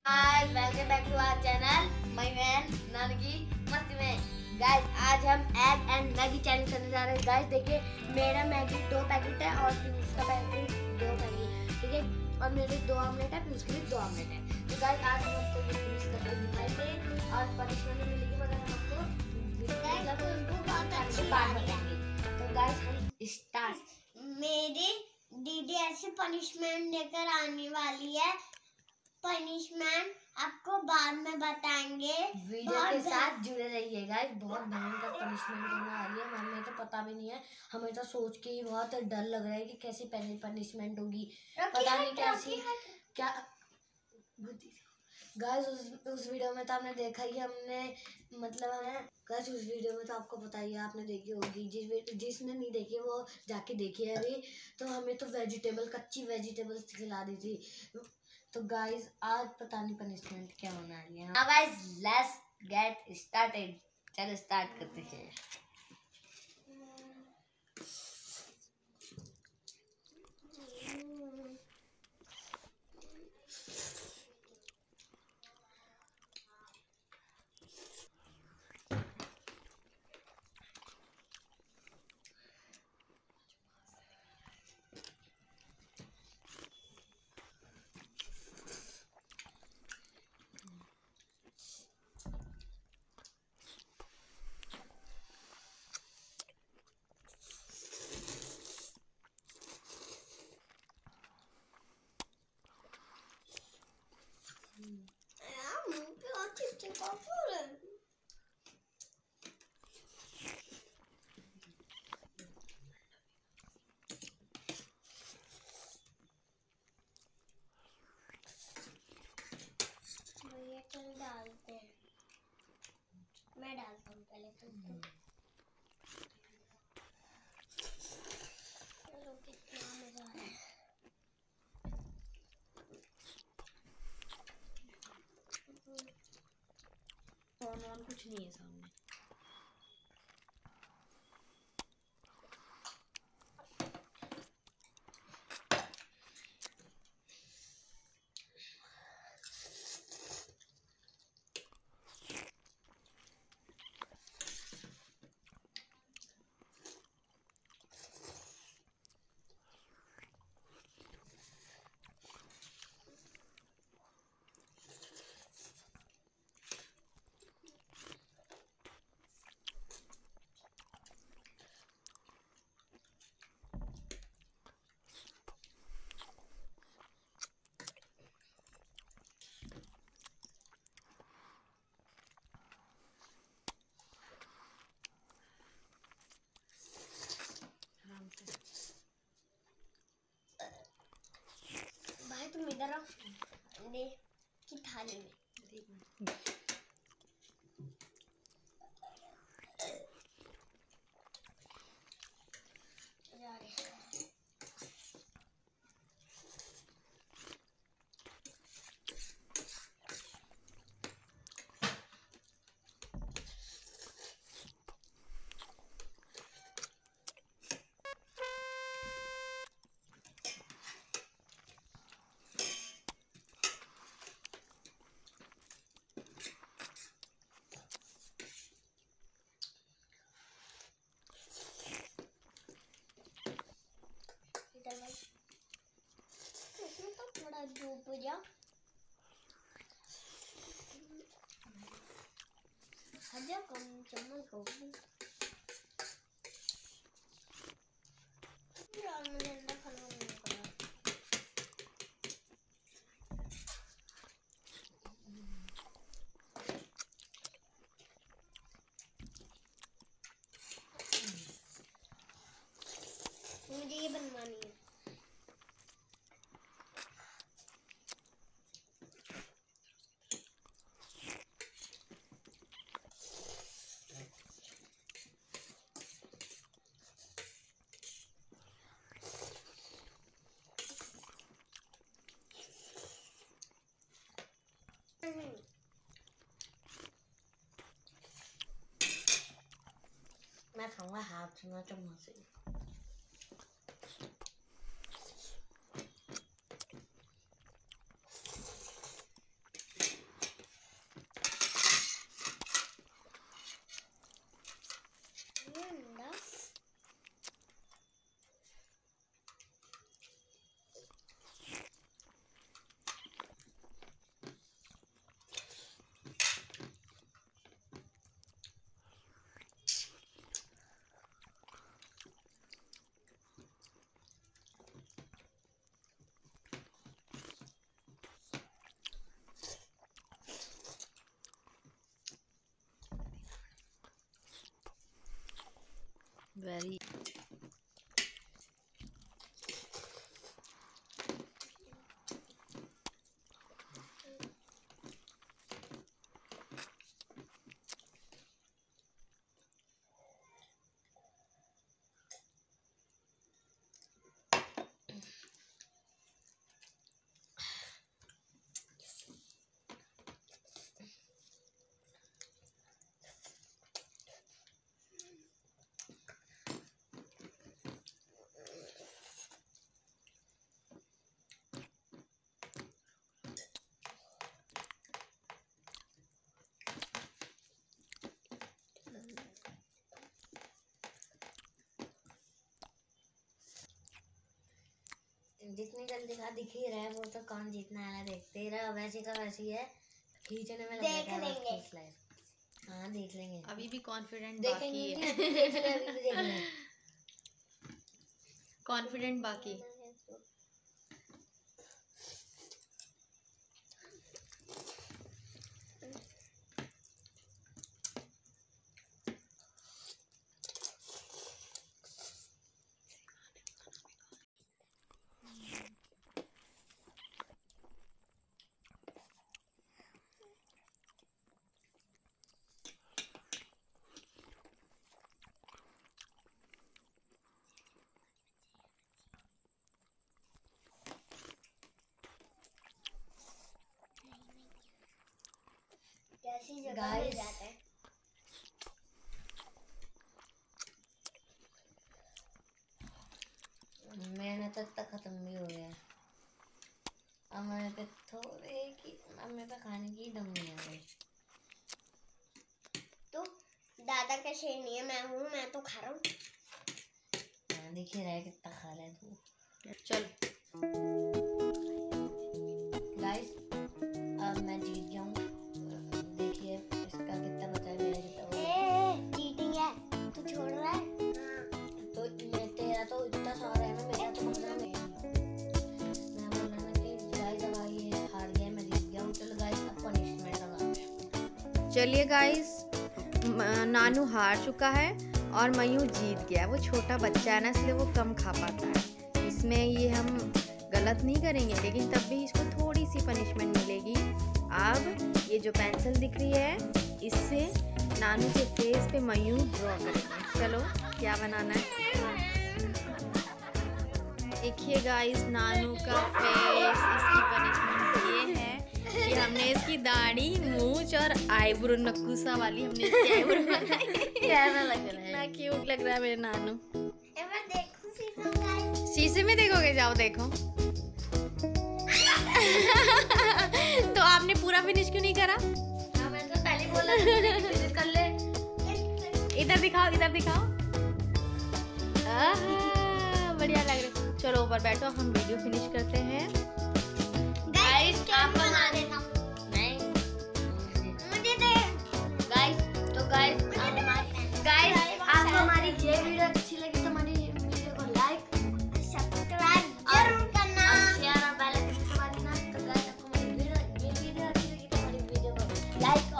Guys welcome back to our channel my man Nanki मस्ती में। Guys आज हम एग एंड मैगी चैलेंज करने जा रहे हैं। गाइस देखिए मेरा मैगी 2 पैकेट है और पीयूष का पैकेट 2 मैगी, ठीक है, और मेरे 2 ऑमलेट है, पीयूष के लिए 2 ऑमलेट है। तो गाइस आज हम आपको ये फिनिश करके दिखाएंगे और पनिशमेंट मिलेगी मगर हम आपको बाद बताएंगे। तो गाइस हम स्टार्ट। मेरी दीदी ऐसी पनिशमेंट लेकर आने वाली है। पनिशमेंट आपको बाद में बताएंगे। वीडियो के साथ जुड़े रहिए गाइस, बहुत भयंकर पनिशमेंट होने वाली है। हमें तो पता भी नहीं है, हमें तो सोच के ही बहुत डर लग रहा है कि कैसी पनिशमेंट होगी, पता नहीं कैसी क्या। गाइस उस वीडियो में तो आपने देखा ही, हमने मतलब हमें गाइस उस वीडियो में तो आपको पता ही है, आपने देखी होगी। जिसने नहीं देखी वो जाके देखिए अभी। तो हमें तो कच्ची वेजिटेबल्स खिला दी थी। तो गाइस आज पता नहीं पनिशमेंट क्या होना है। हाँ गाइस लेट्स गेट स्टार्टेड, चलो स्टार्ट करते हैं। डालते हैं, मैं डालता हूँ पहले। चलो कितना मजा आ रहा है। फोन कुछ नहीं है सामने। भाई तुम इधर आओ, दे की थाली में। थोड़ा धूप हो जा, हजा कम चम्मच को यार मुझे अंडा खाना नहीं पड़ा। मुझे ये बनवानी है। मैं खाऊंगा हाथ से, मैं चम्मच से। वेरी जितनी जल्दी खा दिख ही रहा है, वो तो कौन जीतना है देखते ही रहा। वैसी का वैसी है, खींचने में देख लगेगा लेंगे। बस स्लाइड। हाँ देख लेंगे, अभी भी कॉन्फिडेंट देखेंगे बाकी नहीं, है। देख ले, अभी भी देख ले। कॉन्फिडेंट बाकी। कैसी जगह Guys, मिल जाता है। मेहनत तक खत्म भी हो गया। अब मेरे पे खाने की दम नहीं आ रही। तो दादा का शेर नहीं है, मैं हूँ, मैं तो खा रहा हूँ। हाँ, दिख ही रहा है कितना खा रहा है तू। चल गाइस, अब मैं जीत गया हूँ। देखिए इसका कितना बचा है, मेरा कितना बचा है। चीटिंग है, तू छोड़ रहा है? तो तेरा तो इतना सारा है ना, मेरा तो कम से कम मैं बोल रहा था कि गाइस अब ये हार गया, मैं जीत गया हूँ। चलो गाइस, अब पनिशमेंट लगाते हैं। चलिए गाइस, नानू हार चुका है और मयू जीत गया। वो छोटा बच्चा है ना, इसलिए वो कम खा पाता है। इसमें ये हम गलत नहीं करेंगे, लेकिन तब भी इसको थोड़ी सी पनिशमेंट मिलेगी। अब ये जो पेंसिल दिख रही है, इससे नानू के फेस पे मयू ड्रॉ करेंगे। चलो क्या बनाना है, देखिए गाइस नानू का फेस। इसकी पनिशमेंट ये है कि हमने इसकी दाढ़ी, मूंछ और आईब्रो, नकुसा वाली हमने इसकी आईब्रो बनाई। कैसा लग रहा है? कितना क्यूट लग रहा है मेरे नानू। मैं देखूं शीशे में गाइस? शीशे में देखोगे? जाओ देखो। तो आपने पूरा फिनिश क्यों नहीं करा? हाँ, मैं तो पहले ही बोला था कि फिनिश कर ले। इधर दिखाओ, इधर दिखाओ। आहा, बढ़िया लग रहा है। चलो ऊपर बैठो, हम वीडियो फिनिश करते हैं। गाइस आप बना देना। नहीं मुझे दे। गाइस, तो गाइस आपको हमारी ये वीडियो अच्छी लगी तो हमारी वीडियो को लाइक, सब्सक्राइब जरूर करना। शेयर और बेल आइकन दबा देना। तो गाइस आपको हमारी वीडियो अच्छी लगी तो हमारी वीडियो को लाइक